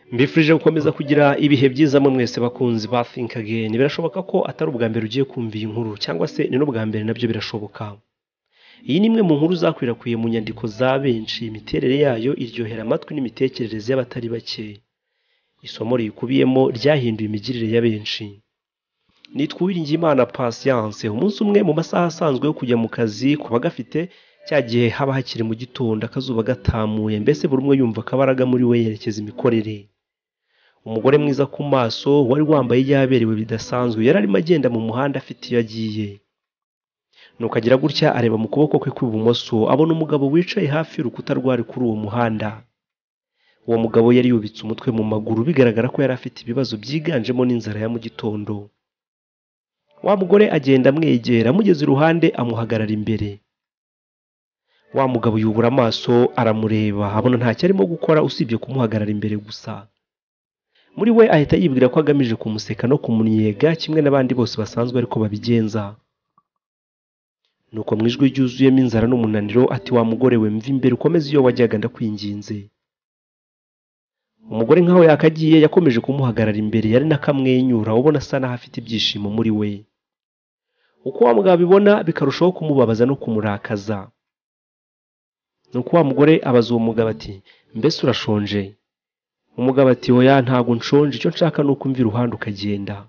Mbifurije gukomeza kugira ibihe byiza mu mwese bakunzi ba Think Again. Birashoboka ko atari ubwa mbere ugiye kumva iyi nkuru cyangwa se ni n'ubwa mbere nabyo birashoboka. Iyi ni imwe mu nkuru zakwirakwiye mu nyandiko za benshi, imiterere yayo iryohera amatwi n'imitekerereze y'abatari bake. Isomo riyikubiyemo ryahinduye imigirire ya benshi. Nitwa Uwiringiyimana Patience. Umunsi umwe mu masaha asanzwe yo kujya mu kazi kuba gafite cya gihe haba hakiri mu gitondo akazuba gatamuye, mbese buri umwe yumva akabaraga muri we yerekeza imikorere. Umugore mwiza ku maso wari wambaye yaberewe bidasanzwe yari arimo agenda mu muhanda afite iyo agiye. Nuko agira gutya areba mu kuboko kwe kw'ibumoso abona umugabo wicaye hafi y'urukuta rwari kuri uwo muhanda. Uwo mugabo yari yubitse umutwe mu maguru bigaragara ko yari afite ibibazo byiganjemo n'inzara ya mu gitondo. Wa mugore agenda amwegera, amugeze iruhande amuhagarara imbere. Wa mugabo yubura amaso aramureba, abona ntacyo arimo gukora usibye kumuhagarara imbere gusa. Muri we ahita yibwira ko agamije kumuseka no kumunnyega kimwe n'abandi bose basanzwe ariko babigenza. Nuko mu ijwi ryuzuyemo inzara n'umunaniro ati, wa mugore we, mva imbere ukomeze iyo wajyaga ndakwinginze. Umugore nkaho yakagiye yakomeje kumuhagarara imbere, yari nakamwenyura ubona asa naho afite ibyishimo muri we. Uko wa mugabo abibona bikarushaho kumubabaza no kumurakaza. Nuko wa mugore abaza uwo mugabo ati, mbese urashonje? Umugabo ati, oya ntabwo nshonje, icyo nshaka ni uko umva iruhande ukagenda.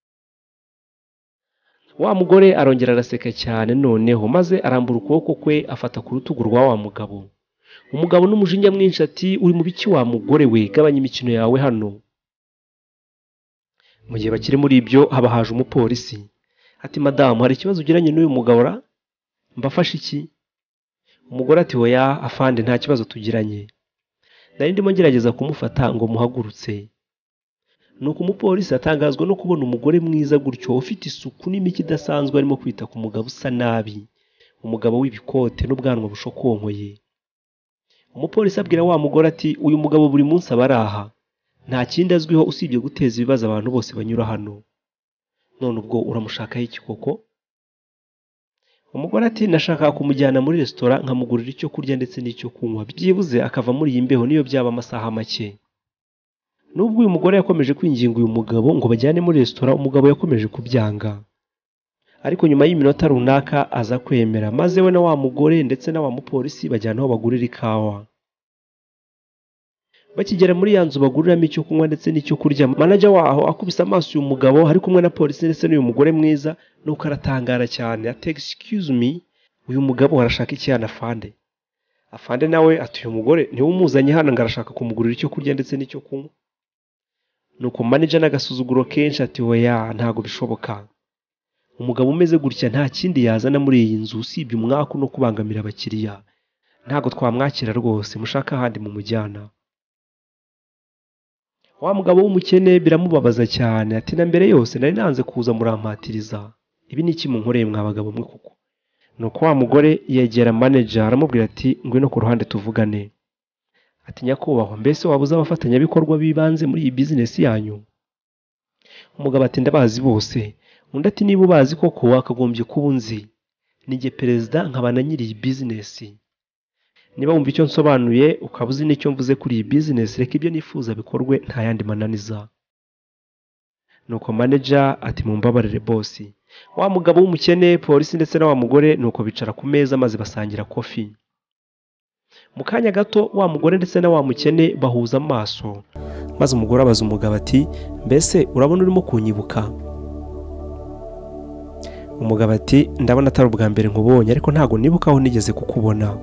Wa mugore arongera araseka cyane noneho maze arambura ukuboko kwe afata ku rutugu rwa wa mugabo. Umugabo n'umujinya mwinshi ati, uri mu biki wa mugore we, gabanya imikino yawe hano. Mu gihe bakiri muri ibyo haba haje umupolisi. Ati, madamu, hari ikibazo ugiranye n'uyu mugabo ra? Mbafashe iki? Umugore ati, oya afande, nta kibazo tugiranye. Nari ndimo ngerageza kumufata ngo muhagurutse. Nuko umupolisi atangazwa no kubona umugore mwiza gutyo ufite isuku n'imiki idasanzwe arimo kwita ku mugabo usa nabi, umugabo w'ibikote n'ubwanwa bushokonkoye. Umupolisi abwira wa mugore ati, uyu mugabo buri munsi aba ari aha, nta kindi azwiho usibye guteza ibibazo abantu bose banyura hano. None ubwo uramushakaho iki koko? Umugore ati, nashaka kumujyana muri resitora nkamugurira icyo kurya ndetse n'icyo kunywa, byibuze akava muri iyi mbeho niyo byaba amasaha make. Nubwo uyu mugore yakomeje kwinginga uyu mugabo ngo bajyane muri resitora, umugabo yakomeje kubyanga. Ariko nyuma y'iminota runaka aza kwemera, maze we na wa mugore ndetse na wa mupolisi bajyana aho bagurira ikawa. Bakigera muri ya nzu baguriramo icyo kunywa ndetse n'icyo kurya, manager waho akubise amaso uyu mugabo ari kumwe na polisi ndetse n'uyu mugore mwiza, nuko aratangara cyane ati, excuse me, uyu mugabo arashaka iki hano afande? Afande nawe ati, uyu mugore niwe umuzanye hano ngo arashaka kumugurira icyo kurya ndetse n'icyo kunywa. Nuko manager n'agasuzuguro kenshi ati, oya ntago bishoboka. Umugabo umeze gutya nta kindi yazana muri iyi nzu usibye umwaku no kubangamira abakiriya. Ntago twamwakira rwose, mushaka ahandi mu mujyana. Wa mugabo w'umukene biramubabaza cyane ati, na mbere yose nari nanze kuza murampatiriza. Ibi ni iki munkoreye mwa bagabo mwe kuko? Nuko wa mugore yegera manager aramubwira ati, ngwino ku ruhande tuvugane. Ati, nyakubahwa, mbese wabuze abafatanyabikorwa bibanze muri iyi business yanyu? Umugabo ati, ndabazi bose. Undi ati, niba ubazi koko wakagombye kuba unzi. Nige perezida nkaba na nyiri iyi business. Niba wumva icyo nsobanuye ukaba uzi n'icyo mvuze kuri iyi business, reka ibyo nifuza bikorwe nta yandi mananiza. Nuko manager ati, mumbabarire boss. Wa mugabo w'umukene, polisi ndetse na wa mugore nuko bicara ku meza maze basangira coffee. Mu kanya gato wa mugore ndetse na wa mukene bahuza amaso, maze umugore abaza umugabo ati, mbese urabona urimo kunyibuka? Umugabo ati, ndabona atari ubwa mbere nkubonye ariko ntago nibuka aho nigeze kukubona.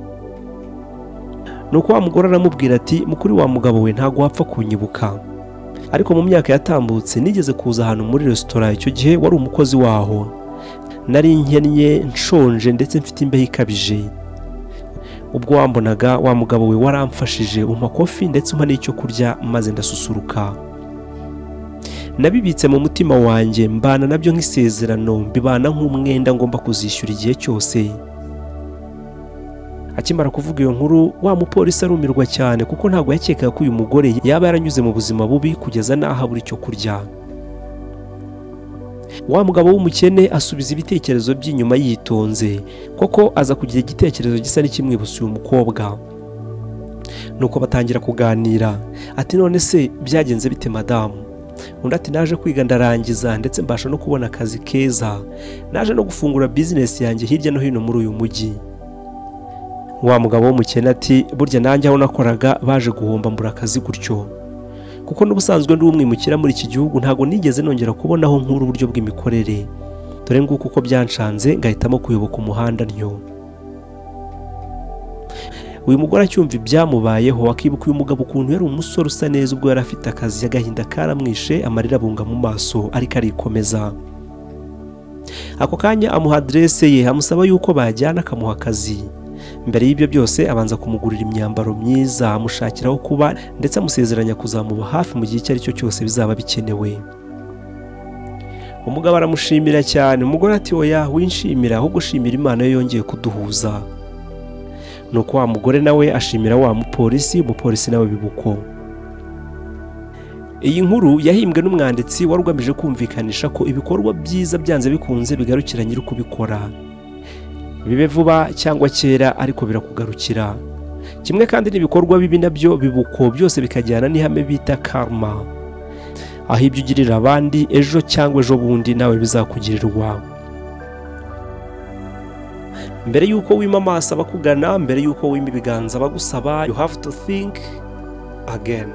Nuko wa mugore aramubwira ati, mukuri wa mugabo we, ntago wapfa kunyibuka, ariko mu myaka yatambutse nigeze kuza ahantu muri resitora, icyo gihe wari umukozi waho. Nari nkennye, nshonje ndetse mfite imbeho ikabije. Ubwo wambonaga wa mugabo we waramfashije, umpa kofi ndetse umpa n'icyo kurya maze ndasusuruka. Nabibitse mu mutima wanjye, mbana nabyo nk'isezerano, mbibana nk'umwenda ngomba kuzishyura igihe cyose. Akimara kuvuga iyo nkuru wa mupolisi arumirwa cyane kuko ntabwo yakekaga ko uyu mugore yaba yaranyuze mu buzima bubi kugeza naho abura icyo kurya. Wa mugabo w'umukene asubiza ibitekerezo by'inyuma yitonze, koko aza kugira igitekerezo gisa n'ikimwibutsa uyu mukobwa. nuko batangira kuganira. Ati none se byagenze bite madamu? Undi ati naje kwiga ndarangiza ndetse mbasha no kubona akazi keza, naje no gufungura business yanjye hirya no hino muri uyu mujyi. Wa mugabo w'umukene ati burya nanjye aho nakoraga baje guhomba mbura akazi gutyo, kuko n'ubusanzwe ndi umwimukira muri iki gihugu ntago nigeze nongera kubonaho nkuru uburyo bw'imikorere, dore nguko uko byanshanze ngahitamo kuyoboka umuhanda ntyo. Uyu mugore acyumva ibyamubayeho akibuka uyu mugabo ukuntu yari umusore usa neza ubwo yari afite akazi, agahinda karamwishe, amarira abunga mu maso ariko arikomeza. Ako kanya amuha adresse ye, amusaba yuko bajyana akamuha akazi. Mbere y'ibyo byose abanza kumugurira imyambaro myiza, amushakiraho kuba ndetse amusezeranya kuzamuba hafi mu gihe icyo ari cyo cyose bizaba bikenewe. Umugabo aramushimira cyane. Umugore ati oya winshimira, ahubwo ushimira Imana yo yongeye kuduhuza. Nuko wa mugore nawe ashimira wa mupolisi, umupolisi nawe bibuko. Iyi nkuru yahimbwe n'umwanditsi wari ugamije kumvikanisha ko ibikorwa byiza byanze bikunze bigarukira nyiri kubikora, bibe vuba cyangwa kera ariko birakugarukira. Kimwe kandi n'ibikorwa bibi nabyo bibuko, byose bikajyana n'ihame bita karma, aho ibyo ugirira abandi ejo cyangwa ejo bundi nawe bizakugirirwa. Mbere yuko wima amaso abakugana, mbere yuko wima ibiganza abagusaba, you have to think again.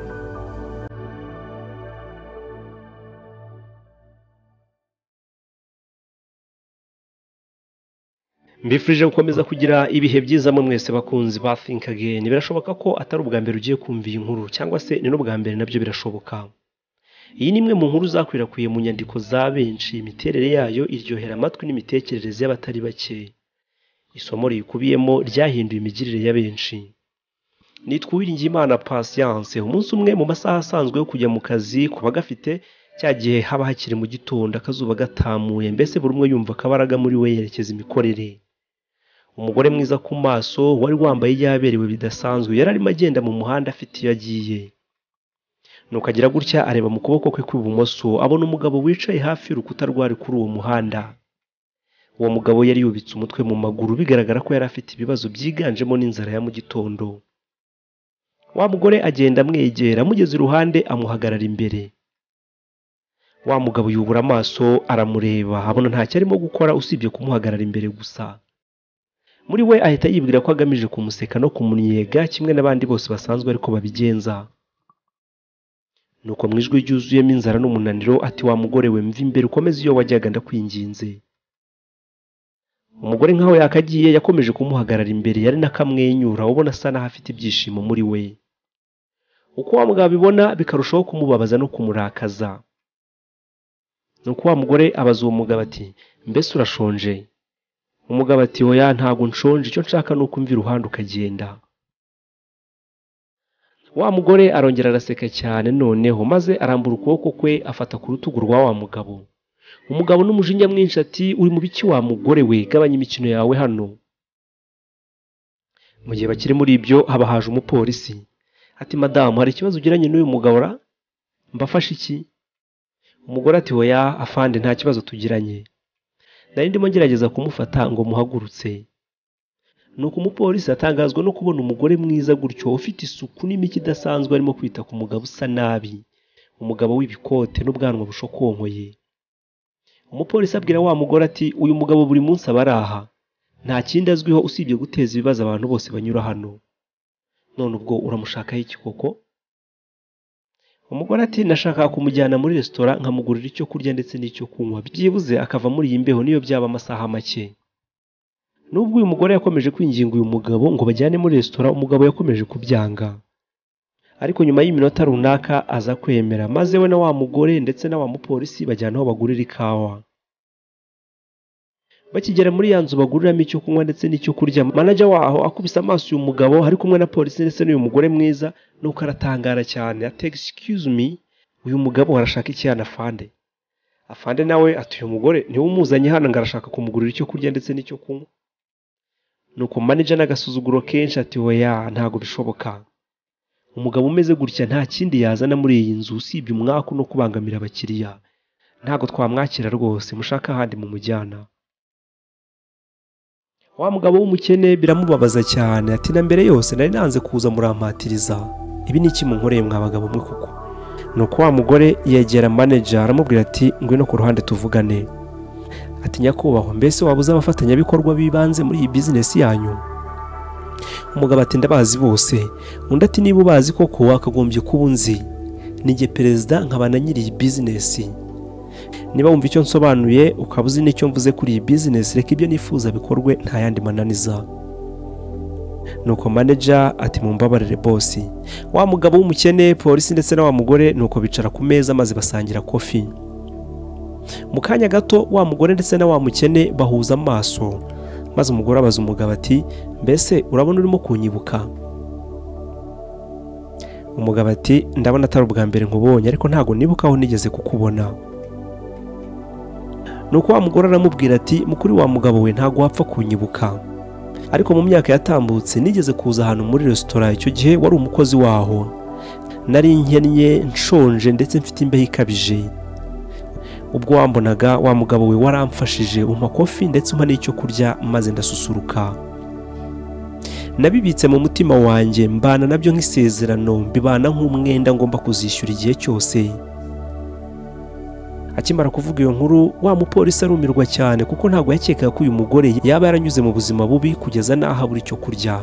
Mbifurije gukomeza kugira ibihe byiza mu mwese bakunzi ba Think Again. Birashoboka ko atari ubwa mbere ugiye kumva iyi nkuru, cyangwa se ni n'ubwa mbere nabyo birashoboka. Iyi ni imwe mu nkuru zakwirakwiye mu nyandiko za benshi, imiterere yayo iryohera amatwi n'imitekerereze y'abatari bake. Isomo rikubiyemo ryahinduye imigirire ya benshi. Nitwa Uwiringiyimana Patience. Umunsi umwe mu masaha asanzwe yo kujya mu kazi kuba gafite, cya gihe haba hakiri mu gitondo akazuba gatamuye, mbese buri umwe yumva akabaraga muri we yerekeza imikorere. Umugore mwiza ku maso wari wambaye yaberewe bidasanzwe yari arimo agenda mu muhanda afite iyo agiye. Nuko agira gutya areba mu kuboko kwe kw'ibumoso, abona umugabo wicaye hafi y'urukuta rwari kuri uwo muhanda. Uwo mugabo yari yubitse umutwe mu maguru, bigaragara ko yari afite ibibazo byiganjemo n'inzara ya mu gitondo. Wa mugore agenda amwegera, amugeze iruhande amuhagarara imbere. Wa mugabo yubura amaso aramureba, abona ntacyo arimo gukora usibye kumuhagarara imbere gusa. Muri we ahita yibwira ko agamije kumuseka no kumunnyega kimwe n'abandi bose basanzwe ariko babigenza. Nuko mu ijwi ryuzuyemo inzara n'umunaniro ati wa mugore we mva imbere ukomeze iyo wajyaga ndakwinginze. Umugore nkaho yakagiye yakomeje kumuhagarara imbere, yari nakamwenyura ubona asa naho afite ibyishimo muri we. Uko wa mugabo abibona bikarushaho kumubabaza no kumurakaza. Nuko wa mugore abaza uwo mugabo ati mbese urashonje? Umugabo ati oya ntago nshonje, icyo nshaka nuko umva iruhande ukagenda. Wa mugore arongera araseka cyane noneho, maze arambura ukuboko kwe afata ku rutugu rwa wa mugabo. Umugabo n'umujinya mwinshi ati uri mu biki wa mugore we, gabanya imikino yawe hano. Mu gihe bakiri muri ibyo haba haje umupolisi. Ati madamu hari ikibazo ugiranye n'uyu mugabo ra? Mbafashe iki? Umugore ati oya afande nta kibazo tugiranye, nari ndimo ngerageza kumufata ngo muhagurutse. Nuko umupolisi atangazwa no kubona umugore mwiza gutyo ufite isuku n'imiki idasanzwe arimo kwita ku mugabo usa nabi, umugabo w'ibikote n'ubwanwa bushokonkoye. Umupolisi abwira wa mugore ati uyu mugabo buri munsi aba araha, nta kindi azwiho usibye guteza ibibazo abantu bose banyura hano. None ubwo uramushakaho iki koko? Umugore ati nashaka kumujyana muri restaurant nkamugurira icyo kurya ndetse n'icyo kunywa, byibuze akava muri iyi mbeho niyo byaba amasaha make. Nubwo uyu mugore yakomeje kwinginga uyu mugabo ngo bajyane muri restaurant, umugabo yakomeje kubyanga. Ariko nyuma y'iminota runaka aza kwemera, maze we na wa mugore ndetse na wa mupolisi bajyana aho bagurira ikawa. Bakigera muri ya nzu baguriramo icyo kunywa ndetse n'icyo kurya, manager waho akubise amaso uyu mugabo hari kumwe na polisi ndetse n'uyu mugore mwiza, nuko aratangara cyane ati excuse me, uyu mugabo arashaka iki hano afande? Afande nawe ati uyu mugore niwe umuzanye hano ngo arashaka kumugurira icyo kurya ndetse n'icyo kunywa. Nuko manager n'agasuzuguro kenshi ati oya ntago bishoboka, umugabo umeze gutya nta kindi yazana muri iyi nzu usibye umwaku no kubangamira abakiriya, ntago twamwakira rwose, mushaka ahandi mu mujyana. Wa mugabo w'umukene biramubabaza cyane, ati na mbere yose nari nanze kuza murampatiriza, ibi ni iki munkoreye mwa bagabo mwe koko? Nuko wa mugore yegera manager aramubwira ati ngwino ku ruhande tuvugane. Ati nyakubahwa, mbese wabuze abafatanyabikorwa bibanze muri iyi business yanyu? Umugabo ati ndabazi bose. Undi ati niba ubazi koko wakagombye kuba unzi, nige perezida nkaba na nyiri iyi business. Niba wumva icyo nsobanuye ukaba uzi n'icyo mvuze kuri iyi business, reka ibyo nifuza bikorwe nta yandi mananiza. Nuko manager ati mumbabarire boss. Wa mugabo w'umukene, polisi ndetse na wa mugore nuko bicara ku meza maze basangira coffee. Mu kanya gato wa mugore ndetse na wa mukene bahuza amaso, maze umugore abaza umugabo ati mbese urabona urimo kunyibuka? Umugabo ati ndabona atari ubwa mbere nkubonye, ariko ntago nibuka aho nigeze kukubona. Nuko wa mugore aramubwira ati mukuri wa mugabo we ntago wapfa kunyibuka, ariko mu myaka yatambutse nigeze kuza ahantu muri restaurant, icyo gihe wari umukozi waho. Nari nkennye, nshonje ndetse mfite imbeho ikabije. Ubwo wambonaga wa mugabo we waramfashije, umpa coffee ndetse umpa n'icyo kurya maze ndasusuruka. Nabibitse mu mutima wanjye, mbana nabyo nk'isezerano, mbibana nk'umwenda ngomba kuzishyura igihe cyose. Akimara kuvuga iyo nkuru, wa mupolisi arumirwa cyane kuko ntago yakekaga ko uyu mugore yaba yaranyuze mu buzima bubi kugeza naho abura icyo kurya.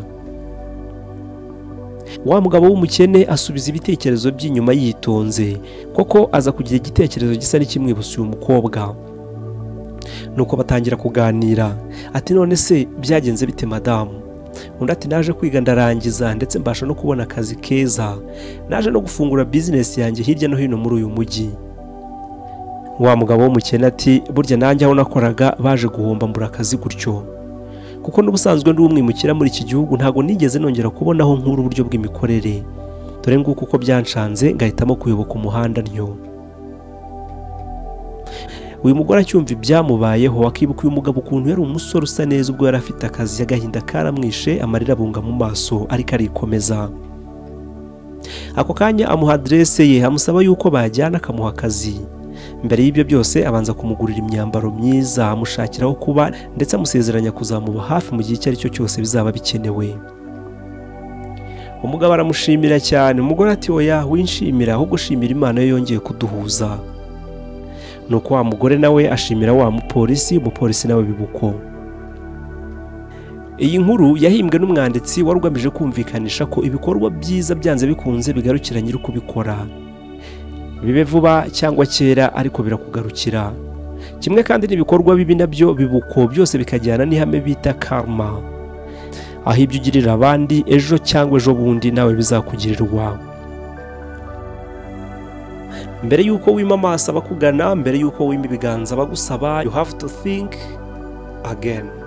Wa mugabo w'umukene asubiza ibitekerezo by'inyuma yitonze, koko aza kugira igitekerezo gisa n'ikimwibutsa uyu mukobwa. Nuko batangira kuganira, ati none se byagenze bite madamu? Undi ati naje kwiga ndarangiza ndetse mbasha no kubona akazi keza, naje no gufungura business yanjye hirya no hino muri uyu mujyi. Wa mugabo w'umukene ati burya nanjye aho nakoraga baje guhomba mbura akazi gutyo, kuko n'ubusanzwe ndi umwimukira muri iki gihugu ntago nigeze nongera kubonaho nkuru uburyo bw'imikorere, dore nguko uko byanshanze ngahitamo kuyoboka umuhanda ntyo. Uyu mugore acyumva ibyamubayeho, akibuka uyu mugabo ukuntu yari umusore usa neza ubwo yari afite akazi, agahinda karamwishe, amarira abunga mu maso ariko arikomeza. Ako kanya amuha adresse ye, amusaba yuko bajyana akamuha akazi. Mbere y'ibyo byose abanza kumugurira imyambaro myiza, amushakira aho kuba ndetse amusezeranya kuzamuba hafi mu gihe icyo ari cyo cyose bizaba bikenewe. Umugabo aramushimira cyane, umugore ati oya winshimira, ahubwo shimira Imana yo yongeye kuduhuza. Nuko wa mugore nawe ashimira wa mupolisi, umupolisi nawe bibuko. Iyi nkuru yahimbwe n'umwanditsi wari ugamije kumvikanisha ko ibikorwa byiza byanze bikunze bigarukira nyiri kubikora, bibe vuba cyangwa kera ariko birakugarukira. Kimwe kandi n'ibikorwa bibi nabyo bibuko, byose bikajyana n'ihame bita karma, aho ibyo ugirira abandi ejo cyangwa ejo bundi nawe bizakugirirwa. Mbere yuko wima amaso abakugana, mbere yuko wima ibiganza bagusaba, you have to think again.